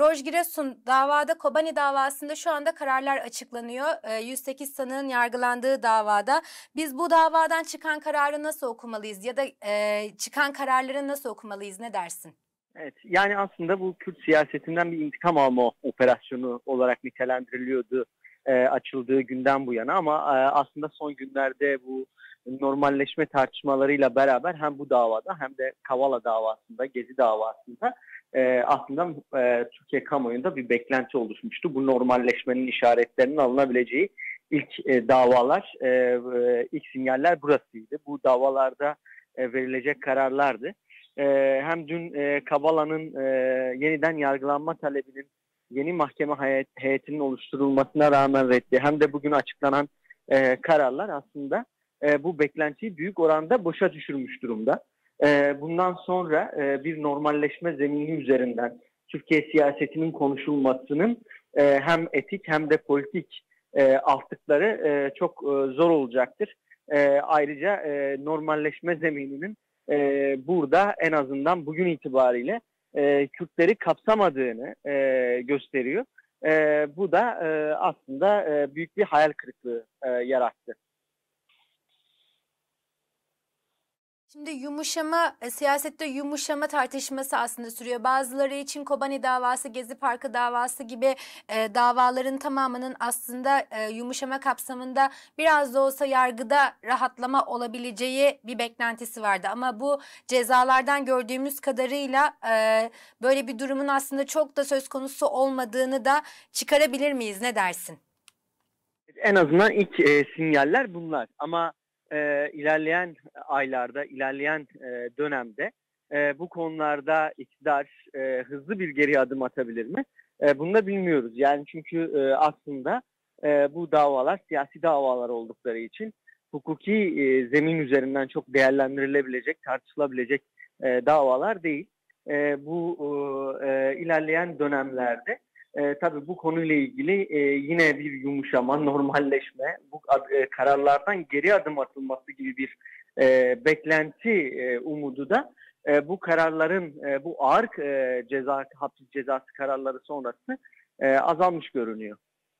George Giresun davada, Kobani davasında şu anda kararlar açıklanıyor. 108 sanığın yargılandığı davada. Biz bu davadan çıkan kararı nasıl okumalıyız ya da çıkan kararları nasıl okumalıyız, ne dersin? Evet, yani aslında bu Kürt siyasetinden bir intikam alma operasyonu olarak nitelendiriliyordu açıldığı günden bu yana, ama aslında son günlerde bu normalleşme tartışmalarıyla beraber hem bu davada hem de Kavala davasında, Gezi davasında aslında Türkiye kamuoyunda bir beklenti oluşmuştu. Bu normalleşmenin işaretlerinin alınabileceği ilk davalar, ilk sinyaller burasıydı. Bu davalarda verilecek kararlardı. Hem dün Kavala'nın yeniden yargılanma talebinin yeni mahkeme heyetinin oluşturulmasına rağmen reddi, hem de bugün açıklanan kararlar aslında bu beklentiyi büyük oranda boşa düşürmüş durumda. Bundan sonra bir normalleşme zemini üzerinden Türkiye siyasetinin konuşulmasının hem etik hem de politik altlıkları çok zor olacaktır. Ayrıca normalleşme zemininin burada en azından bugün itibariyle Kürtleri kapsamadığını gösteriyor. Bu da aslında büyük bir hayal kırıklığı yarattı. Şimdi siyasette yumuşama tartışması aslında sürüyor. Bazıları için Kobani davası, Gezi Parkı davası gibi davaların tamamının aslında yumuşama kapsamında biraz da olsa yargıda rahatlama olabileceği bir beklentisi vardı. Ama bu cezalardan gördüğümüz kadarıyla böyle bir durumun aslında çok da söz konusu olmadığını da çıkarabilir miyiz? Ne dersin? En azından ilk sinyaller bunlar, ama ilerleyen aylarda, ilerleyen dönemde bu konularda iktidar hızlı bir geri adım atabilir mi? Bunu da bilmiyoruz. Yani çünkü aslında bu davalar siyasi davalar oldukları için hukuki zemin üzerinden çok değerlendirilebilecek, tartışılabilecek davalar değil. Bu ilerleyen dönemlerde tabii bu konuyla ilgili yine bir yumuşama, normalleşme, bu kararlardan geri adım atılması gibi bir beklenti umudu da bu kararların, bu ağır hapis cezası kararları sonrası azalmış görünüyor.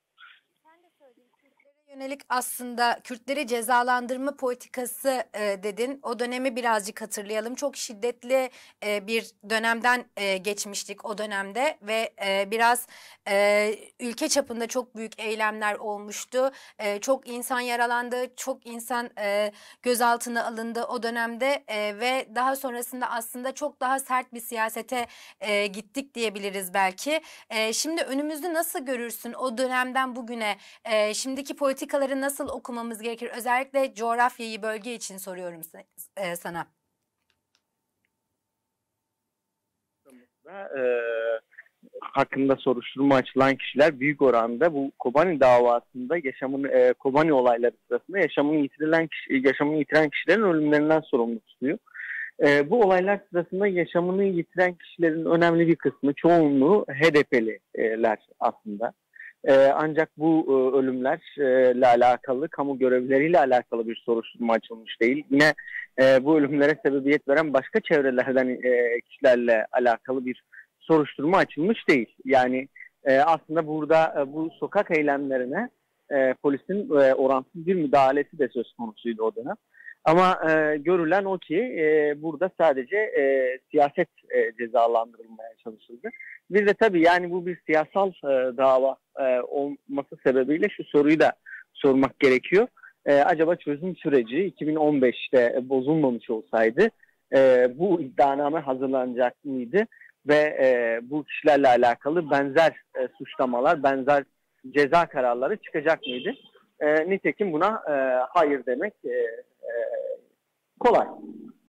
Yönelik aslında Kürtleri cezalandırma politikası dedin. O dönemi birazcık hatırlayalım. Çok şiddetli bir dönemden geçmiştik o dönemde ve biraz ülke çapında çok büyük eylemler olmuştu. Çok insan yaralandı, çok insan gözaltına alındı o dönemde ve daha sonrasında aslında çok daha sert bir siyasete gittik diyebiliriz belki. Şimdi önümüzde nasıl görürsün o dönemden bugüne? Şimdiki politikaları nasıl okumamız gerekir? Özellikle coğrafyayı, bölge için soruyorum sana. Hakkında soruşturma açılan kişiler büyük oranda bu Kobani davasında Kobani olayları sırasında yaşamını yitiren kişilerin ölümlerinden sorumlu tutuyor. Bu olaylar sırasında yaşamını yitiren kişilerin önemli bir kısmı, çoğunluğu HDP'liler aslında. Ancak bu ölümlerle alakalı, kamu görevlileriyle alakalı bir soruşturma açılmış değil. Yine bu ölümlere sebebiyet veren başka çevrelerden kişilerle alakalı bir soruşturma açılmış değil. Yani aslında burada bu sokak eylemlerine polisin orantısız bir müdahalesi de söz konusuydu o dönem. Ama görülen o ki burada sadece siyaset cezalandırılmaya çalışıldı. Bir de tabii yani bu bir siyasal dava olması sebebiyle şu soruyu da sormak gerekiyor. Acaba çözüm süreci 2015'te bozulmamış olsaydı bu iddianame hazırlanacak mıydı? Ve bu kişilerle alakalı benzer suçlamalar, benzer ceza kararları çıkacak mıydı? Nitekim buna hayır demek kolay.